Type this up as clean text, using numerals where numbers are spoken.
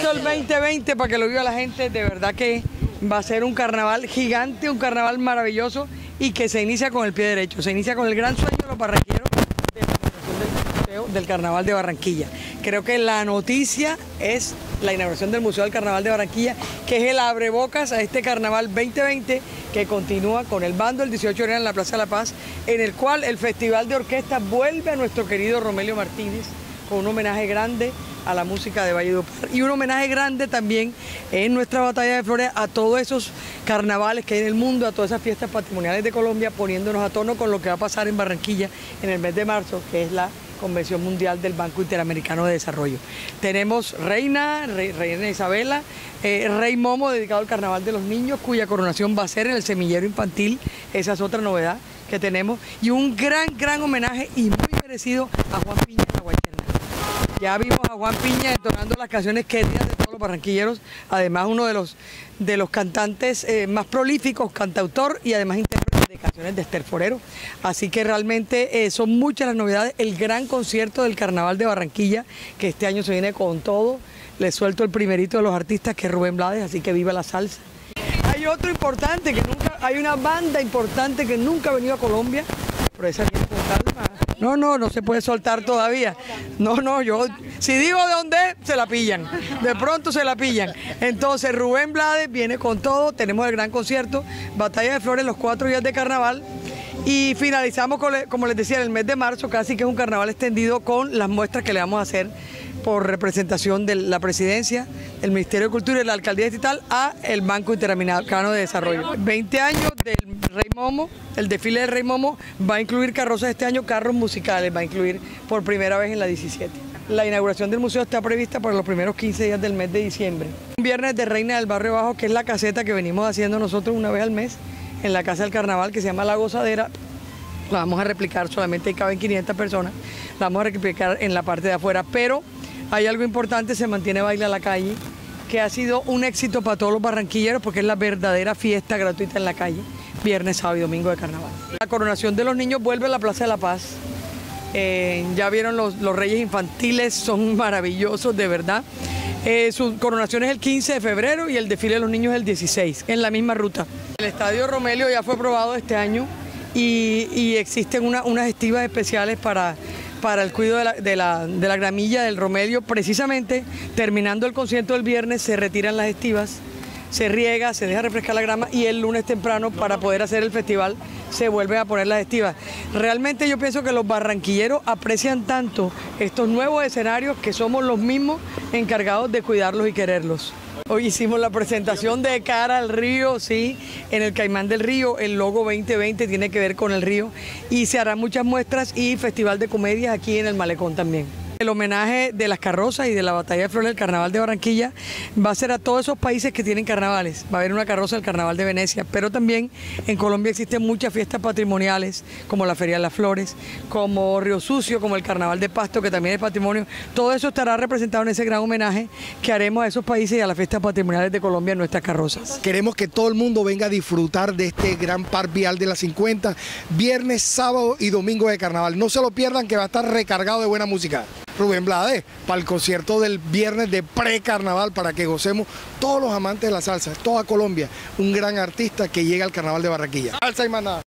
Empezó el 2020 para que lo viva la gente, de verdad que va a ser un carnaval gigante, un carnaval maravilloso y que se inicia con el pie derecho, se inicia con el gran sueño de los barranquilleros de la inauguración del Carnaval de Barranquilla. Creo que la noticia es la inauguración del Museo del Carnaval de Barranquilla, que es el abrebocas a este Carnaval 2020 que continúa con el bando el 18 de enero en la Plaza de la Paz, en el cual el Festival de Orquesta vuelve a nuestro querido Romelio Martínez con un homenaje grande a la música de Valledupar y un homenaje grande también en nuestra Batalla de Flores a todos esos carnavales que hay en el mundo, a todas esas fiestas patrimoniales de Colombia, poniéndonos a tono con lo que va a pasar en Barranquilla en el mes de marzo, que es la Convención Mundial del Banco Interamericano de Desarrollo. Tenemos Reina Isabela, Rey Momo dedicado al Carnaval de los Niños, cuya coronación va a ser en el Semillero Infantil, esa es otra novedad que tenemos, y un gran homenaje y muy merecido a Juan Piña en la Guayquerna. Ya vimos a Juan Piña entonando las canciones queridas de todos los barranquilleros, además uno de los cantantes más prolíficos, cantautor y además intérprete de canciones de Esther Forero. Así que realmente son muchas las novedades, el gran concierto del Carnaval de Barranquilla, que este año se viene con todo. Les suelto el primerito de los artistas, que es Rubén Blades, así que viva la salsa. Hay otro importante, hay una banda importante que nunca ha venido a Colombia, pero esa viene con calma. No se puede soltar todavía. Yo, si digo de dónde es, se la pillan. De pronto se la pillan. Entonces Rubén Blades viene con todo, tenemos el gran concierto, Batalla de Flores, los 4 días de carnaval. Y finalizamos, como les decía, en el mes de marzo, casi que es un carnaval extendido con las muestras que le vamos a hacer por representación de la Presidencia, el Ministerio de Cultura y la Alcaldía Distrital a el Banco Interamericano de Desarrollo. 20 años del Rey Momo, el desfile del Rey Momo va a incluir carrozas este año, carros musicales, va a incluir por primera vez en la 17. La inauguración del museo está prevista para los primeros 15 días del mes de diciembre. Un viernes de Reina del Barrio Bajo, que es la caseta que venimos haciendo nosotros una vez al mes en la Casa del Carnaval, que se llama La Gozadera. La vamos a replicar, solamente caben 500 personas, la vamos a replicar en la parte de afuera, pero hay algo importante, se mantiene Baile a la Calle, que ha sido un éxito para todos los barranquilleros porque es la verdadera fiesta gratuita en la calle, viernes, sábado y domingo de carnaval. La coronación de los niños vuelve a la Plaza de la Paz. Ya vieron los reyes infantiles, son maravillosos, de verdad. Su coronación es el 15 de febrero y el desfile de los niños es el 16, en la misma ruta. El Estadio Romelio ya fue aprobado este año y existen unas estivas especiales para el cuidado de la gramilla del Romelio. Precisamente terminando el concierto del viernes se retiran las estivas, se riega, se deja refrescar la grama y el lunes temprano, para poder hacer el festival, se vuelven a poner las estivas. Realmente yo pienso que los barranquilleros aprecian tanto estos nuevos escenarios que somos los mismos encargados de cuidarlos y quererlos. Hoy hicimos la presentación de Cara al Río, sí, en el Caimán del Río. El logo 2020 tiene que ver con el río y se harán muchas muestras y festival de comedias aquí en el Malecón también. El homenaje de las carrozas y de la Batalla de Flores del Carnaval de Barranquilla va a ser a todos esos países que tienen carnavales. Va a haber una carroza del Carnaval de Venecia, pero también en Colombia existen muchas fiestas patrimoniales, como la Feria de las Flores, como Río Sucio, como el Carnaval de Pasto, que también es patrimonio. Todo eso estará representado en ese gran homenaje que haremos a esos países y a las fiestas patrimoniales de Colombia en nuestras carrozas. Queremos que todo el mundo venga a disfrutar de este gran par vial de la 50, viernes, sábado y domingo de carnaval. No se lo pierdan, que va a estar recargado de buena música. Rubén Blades, para el concierto del viernes de pre-carnaval, para que gocemos todos los amantes de la salsa, toda Colombia, un gran artista que llega al Carnaval de Barranquilla. Salsa y más nada.